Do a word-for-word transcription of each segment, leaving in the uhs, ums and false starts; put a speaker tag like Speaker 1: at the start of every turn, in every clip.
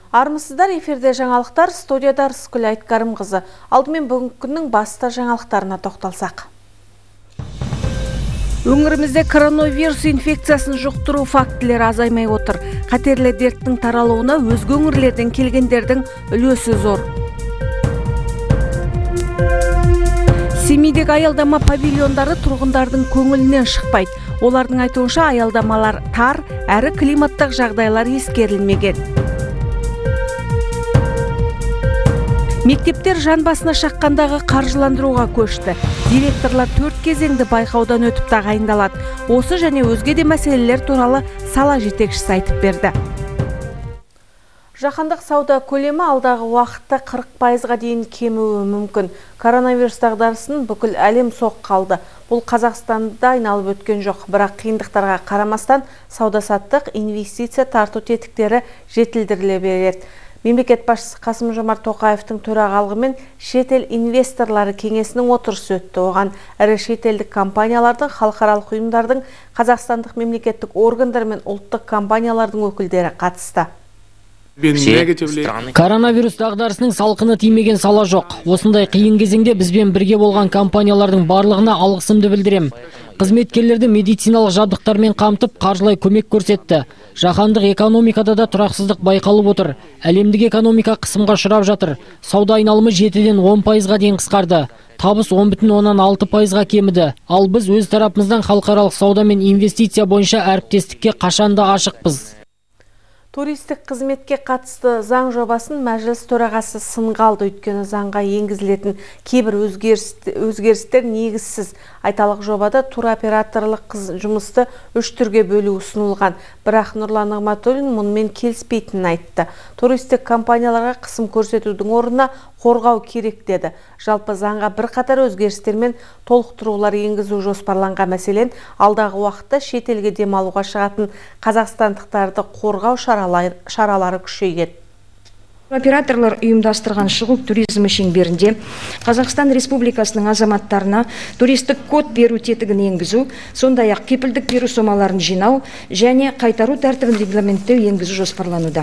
Speaker 1: Армысыздар, эфирде жаңалықтар, студияда Рыскүл Айткарымқызы. Алдымен бүгінгі күннің басты жаңалықтарына тоқталсақ. Өңірімізде коронавирус инфекциясын жұқтыру фактілері азаймай отыр. Қатерлі дерттің таралуына өзге өңірлерден келгендердің үлесі зор. Семейдегі аялдама павильондары тұрғындардың көңілінен шықпайды. Олардың айтуынша аялдамалар тар, әрі климаттық жағдайлар ескерілмеген. Мектептер жан басына шаққандағы қаржыландыруға көшті. Директорлар төрт кезеңді байқаудан өтіп тағайындалады. Осы және өзге де мәселелер туралы сала жетекшісі айтып берді. Жаһандық сауда көлемі алдағы уақытта қырық пайызға дейін кемуі мүмкін. Коронавирус дағдарысын бүкіл әлем соққы алды. Бұл Қазақстанда айналып өткен жоқ, бірақ қиындықтарға қарамастан сауда-саттық, инвестиция тарту тетіктері жетілдіріле береді. Мемлекет басшысы Қасым-Жомарт Тоқаевтың төрағалығымен шетел инвесторлары кеңесінің отырысы өтті. Оған ірі шетелдік компаниялардың, халықаралық ұйымдардың, қазақстандық мемлекеттік органдар мен ұлттық компаниялардың өкілдері қатысты.
Speaker 2: Коронавирус дағдарысының салқыны тимеген сала жоқ. Осындай қиын кезеңде бізбен бірге болған компаниялардың барлығына алғысымды білдірем. Қызметкерлерді медициналық жабдықтармен қамтып, қаржылай көмек көрсетті. Жаһандық экономикада да тұрақсыздық байқалып отыр. Әлемдік экономика қысымға ұшырап жатыр. Сауда айналымы жетіден он пайызға дейін қысқарды. Табыс он бүтін оннан алты пайызға кеміді. Ал біз өз тарапымыздан халықаралық сауда мен инвестиция бойынша әріптестікке қашанда ашықпыз.
Speaker 1: Туристік қызметке қатысты заң жобасын мәжіліс төрағасы сынға алды. Өйткені заңға енгізілетін кейбір өзгерістер негізсіз. Айталық жобада туроператорлық жұмысты үш түрге бөлу ұсынылған. Бірақ Нұрлан Нығматуллин мұнымен келіспейтінін айтты. Туристік компанияларға қысым көрсетудің орнына қорғау керек деді. Жалпы заңға бірқатар өзгерістер мен толықтырулар енгізу жоспарланған. Мәселен, алдағы уақытта шетелге демалуға шығатын қазақстандықтарды қорғау шаралары күшейеді.
Speaker 3: Операторлар ұйымдастырған шығу туризмі шеңберінде Қазақстан Республикасының азаматтарына туристік код беру тетігін енгізу, сондай-ақ кепілдік беру сомаларын жинау және қайтару тәртібін регламенттеу енгізу жоспарлануда.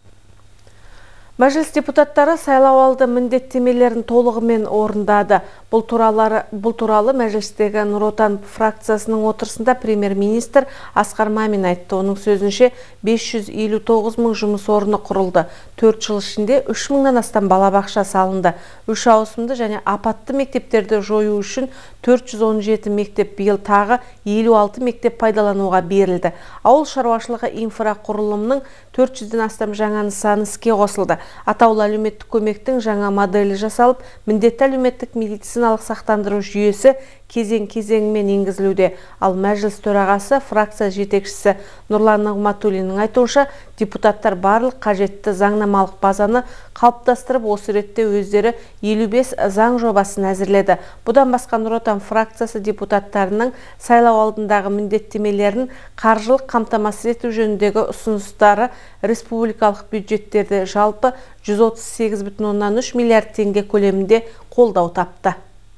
Speaker 1: Мәжіліс депутаттары сайлау алды міндеттемелерін толығымен орындады. Бұл туралы, бұл туралы мәжілістегі Нұр Отан фракциясының отырысында премьер-министр Асқар Мамин айтты. Оның сөзінше бес жүз елу тоғыз мың жұмыс орны құрылды. төрт жыл ішінде үш мыңнан астам балабақша салынды. үш ауысымды және апатты мектептерді жою үшін төрт жүз он жеті мектеп, биыл тағы елу алты мектеп пайдалануға берілді. Ауыл шаруашылығы инфрақұрылымының төрт жүзден астам жаңа нысаны іске қосылды. Атаулы әлеуметтік көмектің жаңа моделі жасалып, міндетті әлеуметтік медициналық сақтандыру жүйесі кезең-кезеңмен енгізілуде. Ал мәжіліс төрағасы, фракция жетекшісі Нұрлан Нығматуллиннің айтуынша, депутаттар барлық қажетті заңнамалық базаны қалыптастырып, осы ретте өздері елу бес заң жобасын әзірледі. Бұдан басқа Нұр Отан фракциясы депутаттарының сайлау алдындағы міндеттемелерін қаржылық қамтамасыз ету жөніндегі ұсыныстары республикалық бюджеттерде жалпы жүз отыз сегіз бүтін оннан үш миллиард теңге көлемінде қолдау тапты.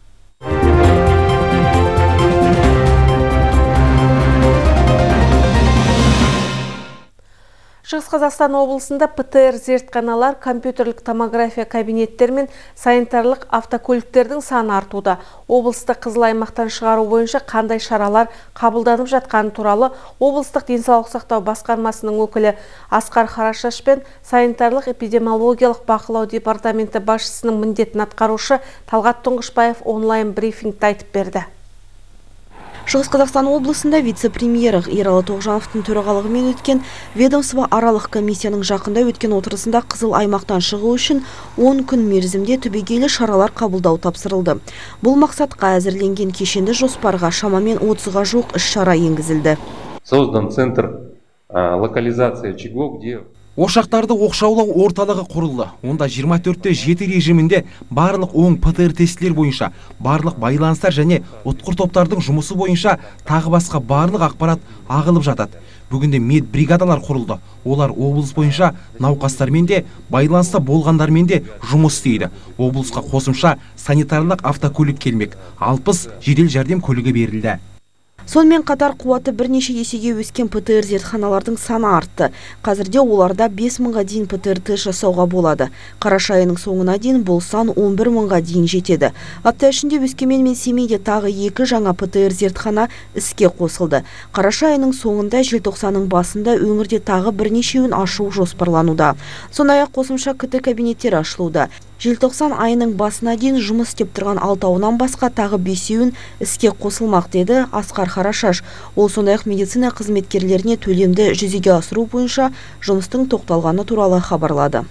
Speaker 1: Шығыс Қазақстан облысында ПТР зертханалар, компьютерлік томография кабинеттер мен санитарлық автокөліктердің саны артуда. Облысты қызыл аймақтан шығару бойынша қандай шаралар қабылданып жатқаны туралы облыстық денсаулық сақтау басқармасының өкілі Асқар Харашаш пен санитарлық эпидемиологиялық бақылау департаменті басшысының міндетін атқарушы Талғат Тұңғышбаев онлайн брифингті айтып берді.
Speaker 4: Шығыс Қазақстан облысында вице-премьері Ералы Тоғжановтың төрағалығымен өткен ведомство аралық комиссияның жақында өткен отырысында қызыл аймақтан шығу үшін он күн мерзімде түбегейлі шаралар қабылдау тапсырылды. Бұл мақсатқа әзірленген кешенді жоспарға шамамен отызға жуық іс-шара енгізілді.
Speaker 5: Создан центр локализация очагов, где
Speaker 6: Ошақтарды оқшаулау орталығы құрылды. Онда жиырма төртте жеті режимінде барлық оң ПТР тестілер бойынша, барлық байланыстар және ұтқыр топтардың жұмысы бойынша тағы басқа барлық ақпарат ағылып жатады. Бүгінде мед бригадалар құрылды. Олар облыс бойынша науқастармен де, байланыста болғандармен де жұмыс істейді. Облысқа қосымша санитарлық автокөлік келмек. алпыс жедел жәрдем көлігі берілді.
Speaker 4: Сонымен қатар қуаты бірнеше есеге өскен ПТР зертханалардың саны артты. Қазірде оларда бес мыңға дейін ПТР тест жасауға болады. Қараша айының соңына дейін бұл сан он бір мыңға дейін жетеді. Апта ішінде Өскемен мен Семейде тағы екі жаңа ПТР зертхана іске қосылды. Қараша айының соңында, желтоқсанның басында өңірде тағы бірнешеуін ашу жоспарлануда. Сондай-ақ қосымша КТ кабинеттері ашылуда. Желтоқсан айының басына дейін жұмыс істеп тұрған алтауынан басқа тағы бесеуін іске қосылмақ деді Асқар Қарашаш. Ол сондай-ақ медицина қызметкерлеріне төлемді жүзеге асыру бойынша жұмыстың тоқталғаны туралы хабарлады.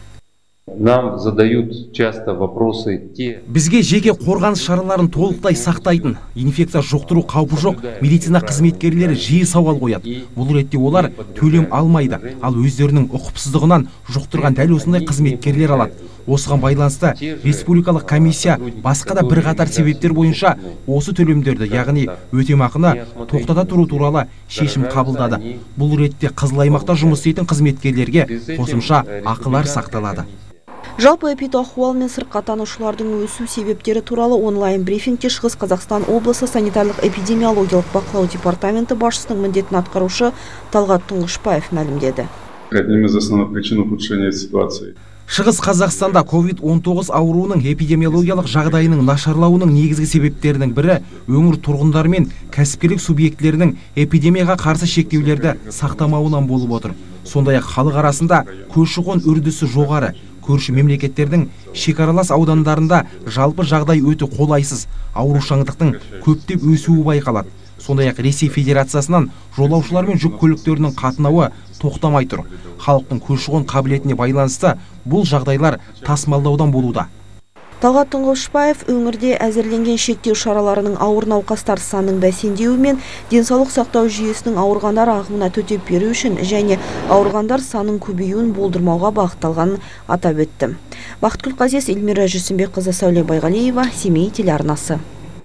Speaker 5: Нам задают часто вопросы те...
Speaker 6: Бізге жеке қорғаныс шараларын толықтай сақтайтын, инфекция жұқтыру қаупі жоқ медицина қызметкерлері жиі сауал қояды. Бұл ретте олар төлем алмайды, ал өздерінің ұқыпсыздығынан жұқтырған дәл осындай қызметкерлер алады. Осыған байланысты республикалық комиссия басқа да бірқатар себептер бойынша осы төлемдерді, яғни өтемақыны тоқтата тұру туралы шешім қабылдады. Бұл ретте қызыл аймақта жұмыс істейтін қызметкерлерге қосымша ақылар сақталады.
Speaker 4: Жалпы эпидахуал мен сырқаттанушылардың өсу себептері туралы онлайн брифингте Шығыс Қазақстан облысы санитарлық эпидемиологиялық бақылау департаменті басшысының міндетін атқарушы Талғат Тұңғышбаев мәлімдеді.
Speaker 7: Одним из основных причин ухудшения ситуации.
Speaker 6: Шығыс Қазақстанда ковид он тоғыз ауруының эпидемиологиялық жағдайының нашарлауының негізгі себептерінің бірі өңір тұрғындары мен кәсіпкерлік субъектілерінің эпидемияға қарсы шектеулерді сақтамауынан болып отыр. Сондай-ақ халық арасында көші-қон үрдісі жоғары. Көрші мемлекеттердің шекаралас аудандарында жалпы жағдай өте қолайсыз, аурушаңдықтың көптеп өсуі байқалады. Сондай-ақ Ресей Федерациясынан жолаушылар мен жүк көліктерінің қатынауы тоқтамай тұр. Халықтың көші-қон қабілетіне байланысты бұл жағдайлар тасымалдаудан болуда.
Speaker 4: Талғат Тұңғышбаев өңірде әзірленген шектеу шараларының ауыр науқастар санының бәсеңдеуі мен денсаулық сақтау жүйесінің ауырғандар ағымына төтеп беру үшін және ауырғандар санының көбеюін болдырмауға бағытталғанын атап өтті. Бақытгүл Қазес, Эльмира Жүсімбекқызы, Сәуле Байғалиева, Семей телеарнасы.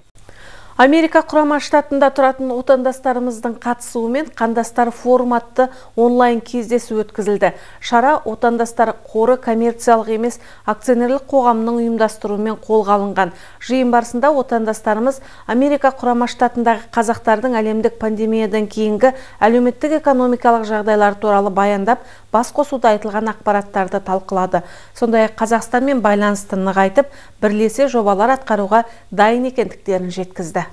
Speaker 1: Америка құрама штатында тұратын отандастарымыздың қатысуымен қандастар форум атты онлайн кездесу өткізілді. Шара отандастар қоры коммерциялық емес акционерлік қоғамының ұйымдастыруымен қолға алынған. Жиын барысында отандастарымыз Америка құрама штатындағы қазақтардың әлемдік пандемиядан кейінгі әлеуметтік экономикалық жағдайлар туралы баяндап, бас қосуда айтылған ақпараттарды талқылады. Сондай-ақ Қазақстанмен байланысты нығайтып, бірлесе жобалар атқаруға дайын екендіктерін жеткізді.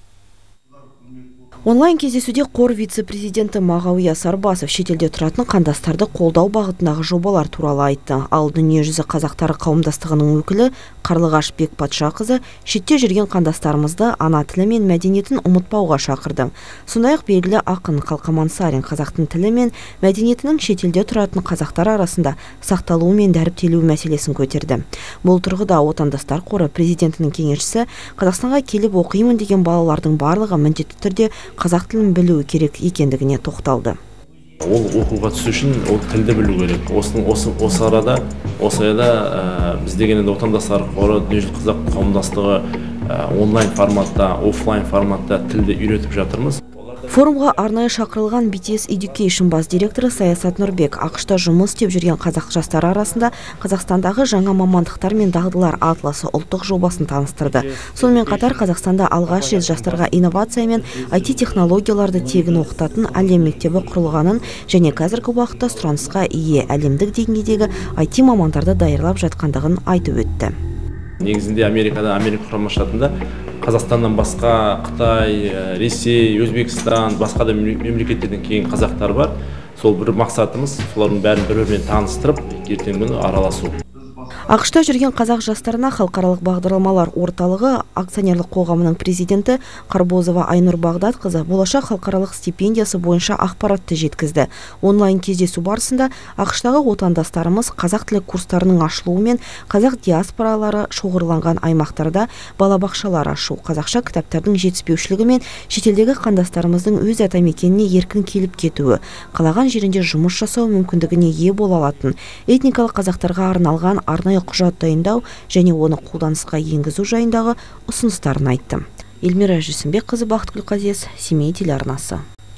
Speaker 4: Онлайн кездесуде қор вице-президенті Мағауия Сарбасов шетелде тұратын қандастарды қолдау бағытындағы жобалар туралы айтты. Ал дүниежүзі қазақтары қауымдастығының өкілі Қарлығаш Бекпатшақызы шетте жүрген қандастарымызды ана тілі мен мәдениетін ұмытпауға шақырды. Сондай-ақ белгілі ақын Қалқаман Сарин қазақтың тілі мен мәдениетінің шетелде тұратын қазақтар арасында сақталуы мен дәріптелуі мәселесін көтерді. Бұл тұрғыда отандастар қоры президентінің кеңесшісі Қазақстанға келіп оқимын деген балалардың барлығы міндетті түрде қазақ тілін білуі керек екендігіне тоқталды.
Speaker 8: Ол оқуға түсу үшін ол тілді білу керек. Осы осы осы арада осы арада біз деген енді отандастар қоры дүниежүзілік қазақ қауымдастығы онлайн форматта, офлайн форматта тілді үйретіп жатырмыз.
Speaker 4: Форумға арнайы шақырылған би ти эс Education бас директоры Саясат Нұрбек ақшта жұмыс істеп жүрген қазақ жастары арасында Қазақстандағы жаңа мамандықтар мен дағдылар атласы ұлттық жобасын таныстырды. Сонымен қатар Қазақстанда алғаш рет жастарға инновация мен ай ти технологияларды тегін оқытатын әлем мектебі құрылғанын және қазіргі уақытта сұранысқа ие әлемдік деңгейдегі ай ти мамандарды даярлап жатқандығын айтып өтті.
Speaker 8: Негізінде Америкада, Америка құрама штатында Қазақстаннан басқа Қытай, Ресей, Өзбекстан, басқа да мемлекеттерден кейін қазақтар бар. Сол бір мақсатымыз, солардың бәрін бір-бірімен таныстырып, ертеңгі күні араласу.
Speaker 4: ақшта жүрген қазақ жастарына халықаралық бағдарламалар орталығы акционерлік қоғамының президенті Қарбозова Айнұр Бағдатқызы болашақ халықаралық стипендиясы бойынша ақпаратты жеткізді. Онлайн кездесу барысында ақштағы отандастарымыз қазақ тілі курстарының ашылуымен қазақ диаспоралары шоғырланған аймақтарда балабақшалар ашу, қазақша кітаптардың жетіспеушілігі мен шетелдегі қандастарымыздың өз атамекеніне еркін келіп кетуі, қалаған жерінде жұмыс жасау мүмкіндігіне ие бола алатын этникалық қазақтарға арналған арнайы құжат дайындау және оны қолданысқа енгізу жайындағы ұсыныстарын айтты. Эльмира Жүсімбекқызы, Бақытгүл Қазес, Семей телеарнасы.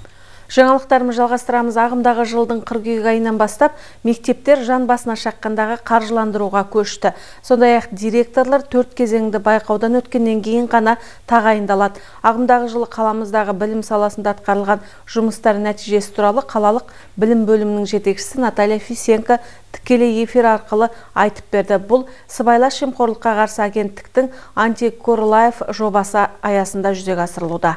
Speaker 1: Жаңалықтарымыз жалғастырамыз. Ағымдағы жылдың қыркүйек айынан бастап мектептер жан басына шаққандағы қаржыландыруға көшті. Сондай-ақ директорлар төрт кезеңді байқаудан өткеннен кейін ғана тағайындалады. Ағымдағы жылы қаламыздағы білім саласында атқарылған жұмыстар нәтижесі туралы қалалық білім бөлімінің жетекшісі Наталья Фисенко тікелей эфир арқылы айтып берді. Бұл сыбайлас жемқорлыққа қарсы агенттіктің Антикор Лайф жобасы аясында жүзеге асырылуда.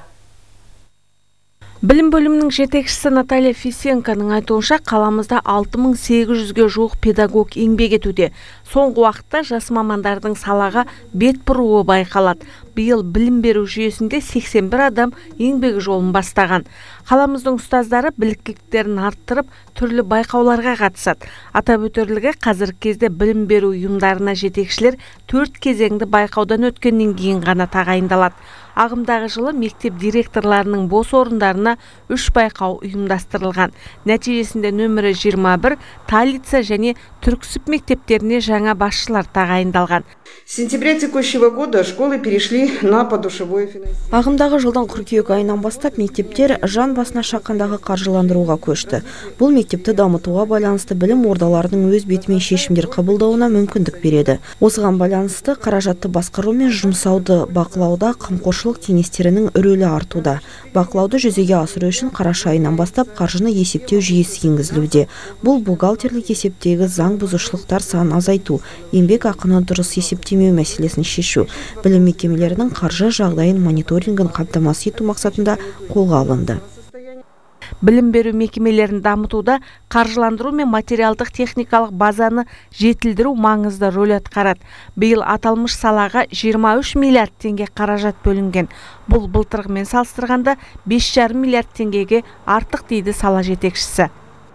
Speaker 1: Білім бөлімінің жетекшісі Наталья Фисенконың айтуынша қаламызда алты мың сегіз жүзге жуық педагог еңбек етуде. Соңғы уақытта жас мамандардың салаға бет бұруы байқалады. Биыл білім беру жүйесінде сексен бір адам еңбек жолын бастаған. Қаламыздың ұстаздары біліктіліктерін арттырып, түрлі байқауларға қатысады. Атап өтерлігі, қазіргі кезде білім беру ұйымдарына жетекшілер төрт кезеңді байқаудан өткеннен кейін ғана тағайындалады. Ағымдағы жылы мектеп директорларының бос орындарына үш байқау ұйымдастырылған. Нәтижесінде нөмірі жиырма бір Талица және Түрксіб мектептеріне жаңа басшылар тағайындалған.
Speaker 9: С сентября текущего года школы перешли на подушевое финансирование.
Speaker 4: Ағымдағы жылдан қыркүйек айынан бастап мектептер жан басына шаққандағы қаржыландыруға көшті. Бұл мектепті дамытуға байланысты білім ордаларының өз бетімен шешімдер қабылдауына мүмкіндік береді. Осыған байланысты қаражатты басқару мен жұмсауды бақылауда қамқоршылық кеңестерінің рөлі артуда. Бақылауды жүзеге асыру үшін қараша айынан бастап қаржыны есептеу жүйесі енгізілуде. Бұл бухгалтерлік есептегі заң бұзушылықтар санын азайту, еңбек ақыны дұрыс есептемеу мәселесін шешу, білім мекемелерінің қаржы жағдайын мониторингін қамтамасыз ету мақсатында қолға алынды.
Speaker 1: Білім беру мекемелерін дамытуда қаржыландыру мен материалдық техникалық базаны жетілдіру маңызды рөл атқарады. Биыл аталмыш салаға жиырма үш миллиард теңге қаражат бөлінген. Бұл былтырғымен салыстырғанда бес жарым миллиард теңгеге артық дейді сала жетекшісі.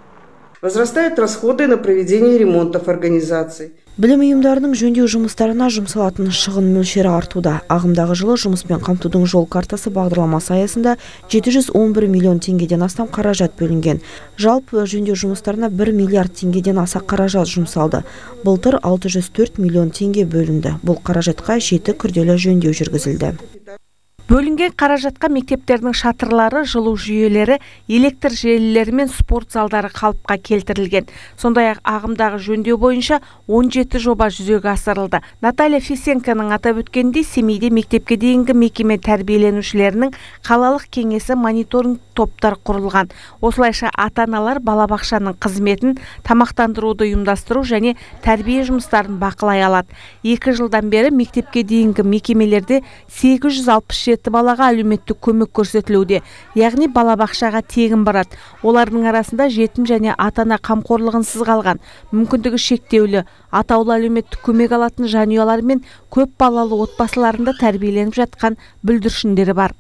Speaker 9: Возрастают расходы на проведение ремонтов организаций.
Speaker 4: Білім ұйымдарының жөндеу жұмыстарына жұмсалатын шығын мөлшері артуда. Ағымдағы жылы жұмыспен қамтудың жол картасы бағдарламасы аясында жеті жүз он бір миллион теңгеден астам қаражат бөлінген. Жалпы жөндеу жұмыстарына бір миллиард теңгеден аса қаражат жұмсалды. Былтыр алты жүз төрт миллион теңге бөлінді. Бұл қаражатқа жеті күрделі жөндеу жүргізілді.
Speaker 1: Бөлінген қаражатқа мектептердің шатырлары, жылу жүйелері, электр желілері мен спорт залдары қалыпқа келтірілген. Сондай-ақ ағымдағы жөндеу бойынша он жеті жоба жүзеге асырылды. Наталья Фисенконың атап өткендей, Семейде мектепке дейінгі мекеме тәрбиеленушілерінің қалалық кеңесі мониторинг топтар құрылған. Осылайша ата-аналар балабақшаның қызметін, тамақтандыруды ұйымдастыру және тәрбие жұмыстарын бақылай алады. Екі жылдан бері мектепке дейінгі мекемелерде сегіз жүз алпыс жеті балаға әлеуметтік көмек көрсетілуде, яғни балабақшаға тегін барады. Олардың арасында жетім және ата-ана қамқорлығынсыз қалған, мүмкіндігі шектеулі, атаулы әлеуметтік көмек алатын жанұялар мен көп балалы отбасыларында тәрбиеленіп жатқан бүлдіршіндері бар.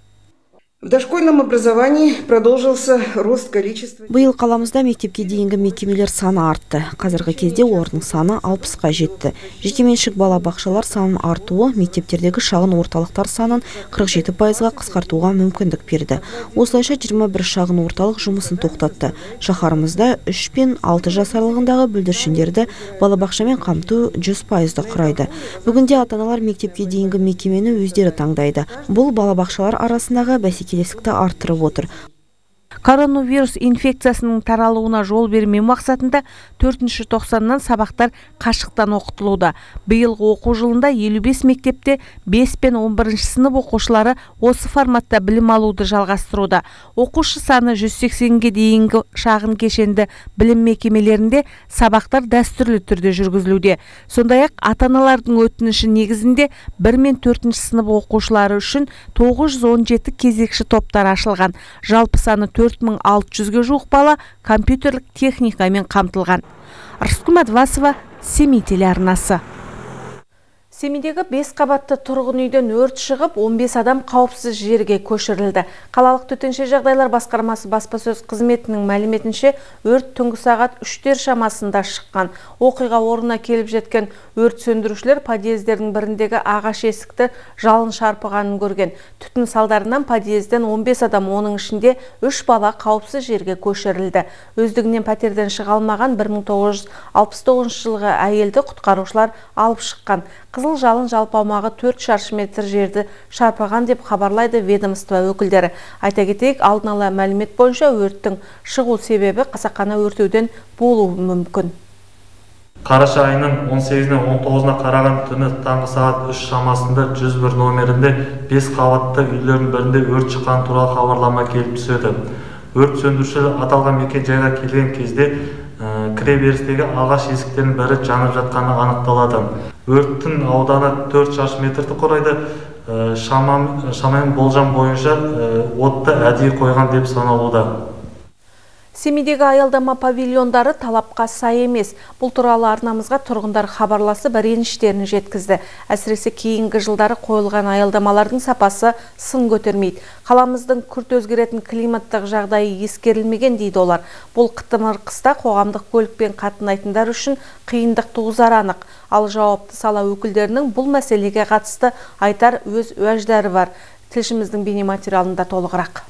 Speaker 9: В дошкольном образовании продолжился рост количества.
Speaker 4: Биыл қаламызда мектепке дейінгі мекемелер саны артты. Қазіргі кезде олардың саны алпысқа жетті. Жекеменшік балабақшалар санын артуы мектептердегі шағын орталықтар санын қырық жеті пайызға қысқартуға мүмкіндік берді. Осылайша жиырма бір шағын орталық жұмысын тоқтатты. Шаһарымызда үш пен алты жас аралығындағы бүлдіршіндерді балабақшамен қамту жүз пайызды құрайды. Бүгінде ата-аналар мектепке дейінгі мекемені өздері таңдайды. Бұл балабақшалар арасындағы бәсекелестікті арттырып отыр.
Speaker 1: Коронавирус инфекциясының таралуына жол бермеу мақсатында төртінші тоқсаннан сабақтар қашықтан оқытылуда. Биылғы оқу жылында елу бес мектепте бес пен он бірінші сынып оқушылары осы форматта білім алуды жалғастыруда. Оқушы саны жүз сексенге дейінгі шағын кешенді білім мекемелерінде сабақтар дәстүрлі түрде жүргізілуде. Сондай-ақ ата-аналардың өтініші негізінде бір мен төртінші сынып оқушылары үшін тоғыз жүз он жеті кезекші топтар ашылған. Жалпы саны төрт мың алты жүзге жуық бала компьютерлік техникамен қамтылған. Арыскүл Мадвасова, Семей телеарнасы. Семейдегі бес қабатты тұрғын үйден өрт шығып, он бес адам қауіпсіз жерге көшірілді. Қалалық төтенше жағдайлар басқармасы баспасөз қызметінің мәліметінше, өрт түнгі сағат үштер шамасында шыққан. Оқиға орнына келіп жеткен өрт сөндірушілер подъездердің біріндегі ағаш есікті жалын шарпығанын көрген. Түтін салдарынан подъезден он бес адам, оның ішінде үш бала қауіпсіз жерге көшірілді. Өздігінен пәтерден шыға алмаған бір мың тоғыз жүз алпыс тоғызыншы жылғы әйелді құтқарушылар алып шыққан. Қызыл Қызыл жалын жалпы аумағы төрт шаршы метр жерді шарпыған деп хабарлайды ведомство өкілдері. Айта кетейік, алдын ала мәлімет бойынша өрттің шығу себебі қасақана өртеуден болуы мүмкін.
Speaker 10: Қараша айының он сегізінен он тоғызына қараған түні таңғы сағат үш шамасында жүз бір номерінде бес қабатты үйлердің бірінде өрт шыққан туралы хабарлама келіп түседі. Өрт сөндірушілер аталған мекен жайға келген кезде кіреберістегі ағаш есіктердің бірі жанып жатқаны анықталады. Өрттің ауданы төрт шаршы метрді құрайды. Шамамен болжам бойынша отты әдейі қойған деп саналуда.
Speaker 1: Семейдегі аялдама павильондары талапқа сай емес. Бұл туралы арнамызға тұрғындар хабарласып реніштерін жеткізді. Әсіресе кейінгі жылдары қойылған аялдамалардың сапасы сын көтермейді. Қаламыздың күрт өзгеретін климаттық жағдайы ескерілмеген дейді олар. Бұл қытымыр қыста қоғамдық көлікпен қатынайтындар үшін қиындық туғызары анық. Ал жауапты сала өкілдерінің бұл мәселеге қатысты айтар өз уәждары бар. Тілшіміздің бейнематериалында толығырақ.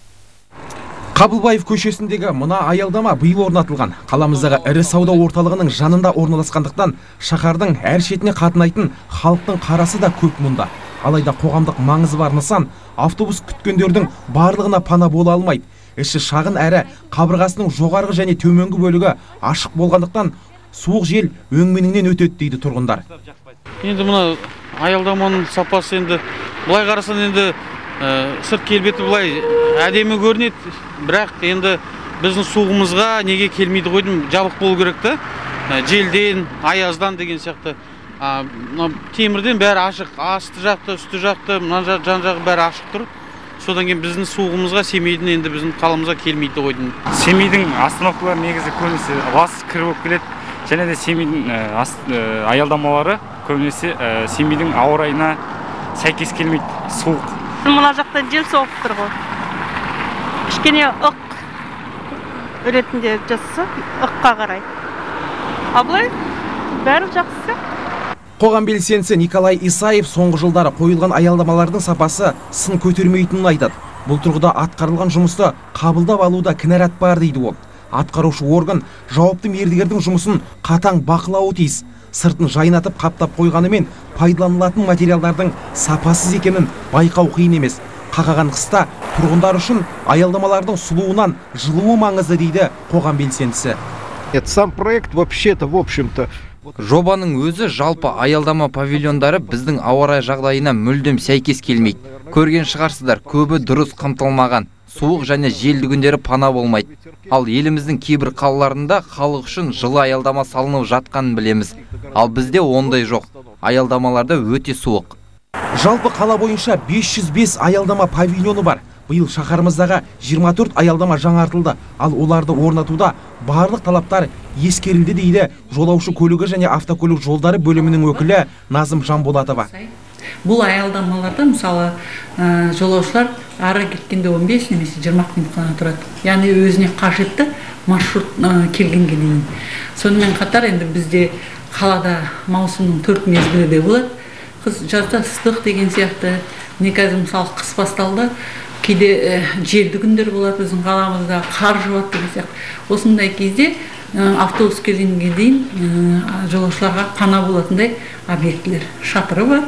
Speaker 6: Қабылбаев көшесіндегі мына аялдама биыл орнатылған. Қаламыздағы ірі сауда орталығының жанында орналасқандықтан шаһардың әр шетіне қатынайтын халықтың қарасы да көп мұнда. Алайда қоғамдық маңызы бар нысан автобус күткендердің барлығына пана бола алмайды. Іші шағын әрі қабырғасының жоғарғы және төменгі бөлігі ашық болғандықтан суық жел өңменіңнен өтеді дейді тұрғындар.
Speaker 11: Енді мына аялдаманың сапасы енді былай қарасан енді сырт келбеті былай әдемі көрінеді, бірақ енді біздің суғымызға неге келмейді қойдым, жабық болу керек та, желден, аяздан деген сияқты. Темірден бәрі ашық, асты жақты, үсті жақты, жан жағы бәрі ашық тұр. Содан кейін біздің суғымызға Семейдің енді біздің қаламызға келмейді қойдым.
Speaker 12: Семейдің остановкалары негізі көбінесе лас кіріп болып келеді, және де Семейдің аялдамалары көбінесе Семейдің ауа райына сәйкес келмейді, суық.
Speaker 13: Мына жақтан жел соғып тұр ғой. Кішкене ық ретінде жасаса, ыққа қарай. Абылай, бәрі жақсы.
Speaker 6: Қоғам белсендісі Николай Исаев соңғы жылдары қойылған аялдамалардың сапасы сын көтермейтінін айтады. Бұл тұрғыда атқарылған жұмысты қабылдап алуда кінәрат бар дейді ол. Атқарушы орган жауапты мердігердің жұмысын қатаң бақылауы тиіс. Сыртын жайнатып қаптап қойғанымен пайдаланылатын материалдардың сапасыз екенін байқау қиын емес. Қақаған қыста тұрғындар үшін аялдамалардың сұлуынан жылуы маңызды дейді қоғам белсендісі.
Speaker 14: Сам проект вообще-то в общем-то
Speaker 15: жобаның өзі жалпы аялдама павильондары біздің ауа райы жағдайына мүлдем сәйкес келмейді. Көрген шығарсыздар, көбі дұрыс қамтылмаған. Суық және желді күндері пана болмайды. Ал еліміздің кейбір қалаларында халық үшін жылы аялдама салынып жатқанын білеміз. Ал бізде ондай жоқ. Аялдамаларда өте суық.
Speaker 6: Жалпы қала бойынша бес жүз бес аялдама павильоны бар. Биыл шаһарымыздағы жиырма төрт аялдама жаңартылды. Ал оларды орнатуда барлық талаптар ескерілді дейді жолаушы көлігі және автокөлік жолдары бөлімінің өкілі Назым Жанболатова.
Speaker 16: Бұл аялдамаларда мысалы жолаушылар ары кеткенде он бес немесе жиырма минут қана тұрады. Яғни өзіне қажетті маршрут келгенге дейін. Сонымен қатар енді бізде қалада маусымның төрт мезгілі де болады. Жазда ыстық деген сияқты, не қазір мысалы қыс басталды, кейде желді күндер болады, біздің қаламызда қар жауады деген сияқты. Осындай кезде автобус келгенге дейін жолаушыларға пана болатындай объектілер, шатыры бар.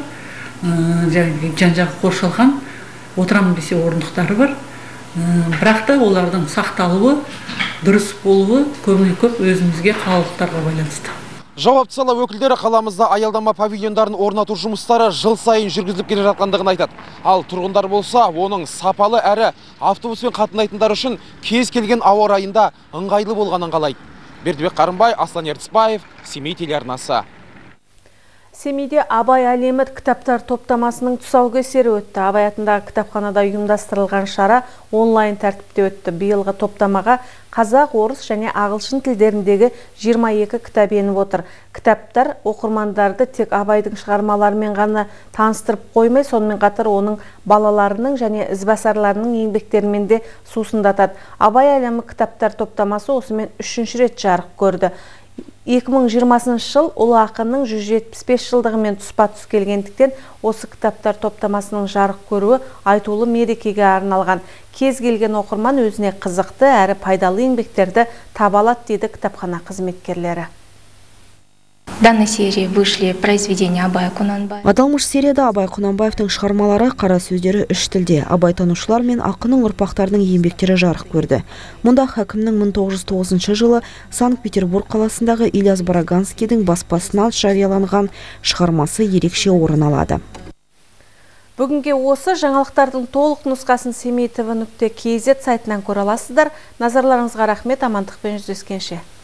Speaker 16: Жан-жағы қоршалған отырам десе орындықтары бар. Бірақ та олардың сақталуы, дұрыс болуы көбіне көп өзімізге қалалықтарға байланысты.
Speaker 6: Жауапты сала өкілдері қаламызда аялдама павильондарын орнату жұмыстары жыл сайын жүргізіліп келе жатқандығын айтады. Ал тұрғындар болса, оның сапалы әрі автобуспен қатынайтындар үшін кез келген ауа райында ыңғайлы болғанын қалайды. Бердібек Қарымбай, Аслан Ертісбаев, Семей телеарнасы.
Speaker 1: Семейде Абай әлемі кітаптар топтамасының тұсаукесері өтті. Абай атындағы кітапханада ұйымдастырылған шара онлайн тәртіпте өтті. Биылғы топтамаға қазақ, орыс және ағылшын тілдеріндегі жиырма екі кітап еніп отыр. Кітаптар оқырмандарды тек Абайдың шығармаларымен ғана таныстырып қоймай, сонымен қатар оның балаларының және ізбасарларының еңбектерімен де сусындатады. Абай әлемі кітаптар топтамасы осымен үшінші рет жарық көрді. екі мың жиырмасыншы жыл ұлы ақынның жүз жетпіс бес жылдығымен тұспа-тұс келгендіктен осы кітаптар топтамасының жарық көруі айтулы мерекеге арналған. Кез келген оқырман өзіне қызықты әрі пайдалы еңбектерді таба алады дейді кітапхана қызметкерлері.
Speaker 17: В данной серии вышли произведения Абая Кунанбаева.
Speaker 4: Аталмыш серияда Абай Кунанбаевтың шығармалары қара сөздері үш тілде, абайтанушылар мен ақынның ұрпақтарының еңбектері жарық көрді. Мұнда хакімнің мың тоғыз жүз тоғызыншы жылы Санкт-Петербург қаласындағы Ильяс Бараганскийдің баспасынан жарияланған шығармасы ерекше орын алады.
Speaker 1: Бүгінге осы жаңалықтардың толық нұсқасын семей тв нүкте кз сайтынан көре аласыздар. Назарларыңызға рахмет, амандықпен жүздескенше.